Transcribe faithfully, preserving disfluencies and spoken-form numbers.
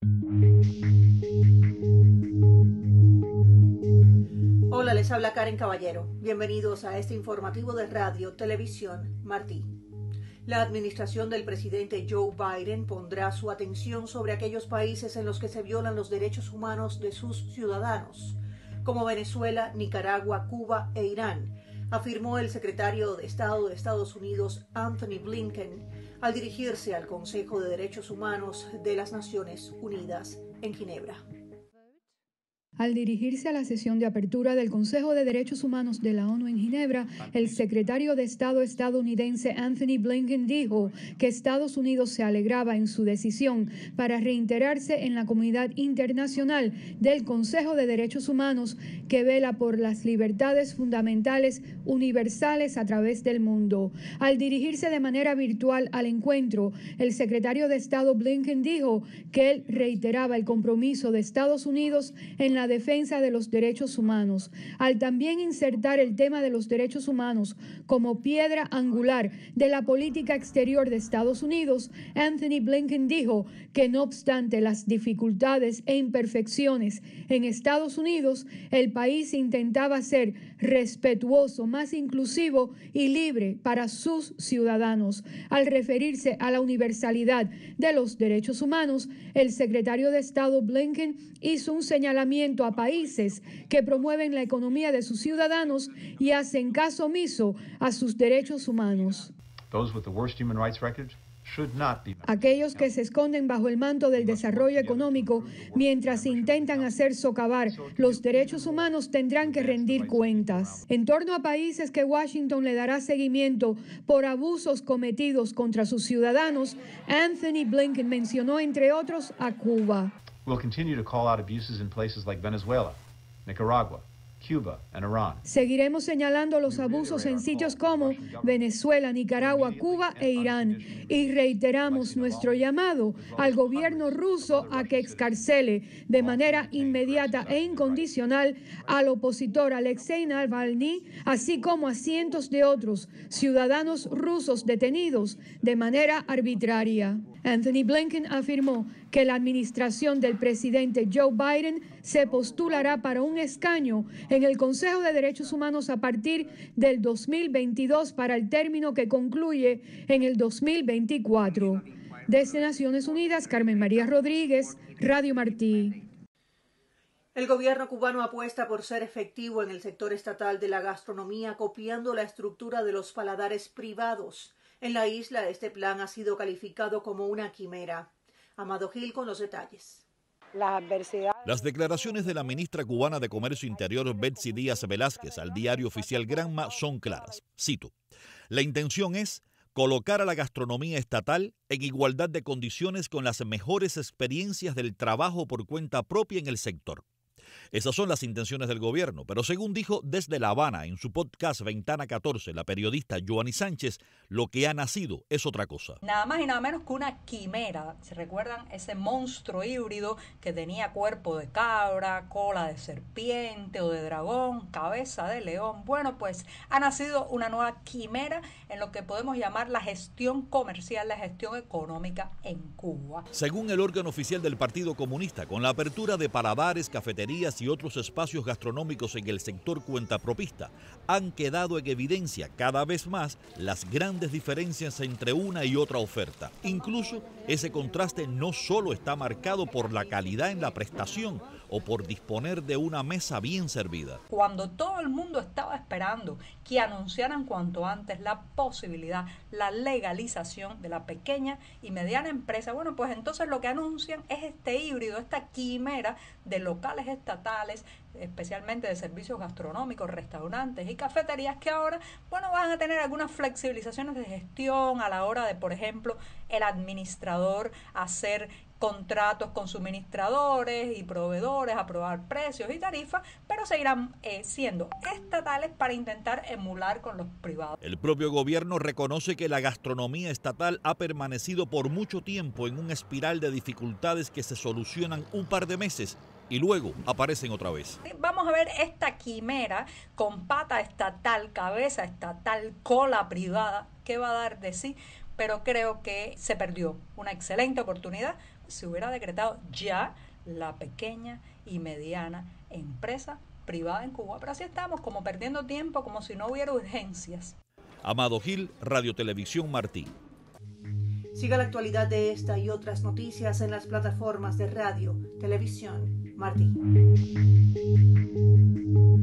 Hola, les habla Karen Caballero. Bienvenidos a este informativo de Radio Televisión Martí. La administración del presidente Joe Biden pondrá su atención sobre aquellos países en los que se violan los derechos humanos de sus ciudadanos, como Venezuela, Nicaragua, Cuba e Irán, afirmó el secretario de Estado de Estados Unidos, Anthony Blinken, al dirigirse al Consejo de Derechos Humanos de las Naciones Unidas en Ginebra. Al dirigirse a la sesión de apertura del Consejo de Derechos Humanos de la ONU en Ginebra, el secretario de Estado estadounidense Anthony Blinken dijo que Estados Unidos se alegraba en su decisión para reintegrarse en la comunidad internacional del Consejo de Derechos Humanos que vela por las libertades fundamentales universales a través del mundo. Al dirigirse de manera virtual al encuentro, el secretario de Estado Blinken dijo que él reiteraba el compromiso de Estados Unidos en la defensa de los derechos humanos. Al también insertar el tema de los derechos humanos como piedra angular de la política exterior de Estados Unidos, Anthony Blinken dijo que no obstante las dificultades e imperfecciones en Estados Unidos, el país intentaba ser respetuoso, más inclusivo y libre para sus ciudadanos. Al referirse a la universalidad de los derechos humanos, el secretario de Estado Blinken hizo un señalamiento a países que promueven la economía de sus ciudadanos y hacen caso omiso a sus derechos humanos. Aquellos que se esconden bajo el manto del desarrollo económico mientras intentan hacer socavar los derechos humanos tendrán que rendir cuentas. En torno a países que Washington le dará seguimiento por abusos cometidos contra sus ciudadanos, Anthony Blinken mencionó entre otros a Cuba. We'll continue to call out abuses in places like Venezuela, Nicaragua, Cuba and Iran. Seguiremos señalando los abusos en sitios como Venezuela, Nicaragua, Cuba e Irán y reiteramos nuestro llamado al gobierno ruso a que excarcele de manera inmediata e incondicional al opositor Alexei Navalny, así como a cientos de otros ciudadanos rusos detenidos de manera arbitraria. Anthony Blinken afirmó que la administración del presidente Joe Biden se postulará para un escaño en el Consejo de Derechos Humanos a partir del dos mil veintidós para el término que concluye en el dos mil veinticuatro. Desde Naciones Unidas, Carmen María Rodríguez, Radio Martí. El gobierno cubano apuesta por ser efectivo en el sector estatal de la gastronomía, copiando la estructura de los paladares privados. En la isla, este plan ha sido calificado como una quimera. Amado Gil con los detalles. Las declaraciones de la ministra cubana de Comercio Interior, Betsy Díaz Velázquez, al diario oficial Granma son claras. Cito: la intención es colocar a la gastronomía estatal en igualdad de condiciones con las mejores experiencias del trabajo por cuenta propia en el sector. Esas son las intenciones del gobierno, pero según dijo desde La Habana en su podcast Ventana catorce, la periodista Joanny Sánchez, lo que ha nacido es otra cosa. Nada más y nada menos que una quimera. ¿Se recuerdan ese monstruo híbrido que tenía cuerpo de cabra, cola de serpiente o de dragón, cabeza de león? Bueno, pues ha nacido una nueva quimera en lo que podemos llamar la gestión comercial, la gestión económica en Cuba. Según el órgano oficial del Partido Comunista, con la apertura de paladares, cafeterías y otros espacios gastronómicos en el sector cuentapropista, han quedado en evidencia cada vez más las grandes diferencias entre una y otra oferta. Incluso ese contraste no solo está marcado por la calidad en la prestación o por disponer de una mesa bien servida. Cuando todo el mundo estaba esperando que anunciaran cuanto antes la posibilidad, la legalización de la pequeña y mediana empresa, bueno, pues entonces lo que anuncian es este híbrido, esta quimera de locales estatales, especialmente de servicios gastronómicos, restaurantes y cafeterías, que ahora, bueno, van a tener algunas flexibilizaciones de gestión a la hora de, por ejemplo, el administrador hacer contratos con suministradores y proveedores, aprobar precios y tarifas, pero seguirán eh, siendo estatales para intentar emular con los privados. El propio gobierno reconoce que la gastronomía estatal ha permanecido por mucho tiempo en una espiral de dificultades que se solucionan un par de meses y luego aparecen otra vez. Vamos a ver esta quimera con pata estatal, cabeza estatal, cola privada, ¿qué va a dar de sí? Pero creo que se perdió una excelente oportunidad se hubiera decretado ya la pequeña y mediana empresa privada en Cuba. Pero así estamos, como perdiendo tiempo, como si no hubiera urgencias. Amado Gil, Radio Televisión Martí. Siga la actualidad de esta y otras noticias en las plataformas de Radio Televisión Martí.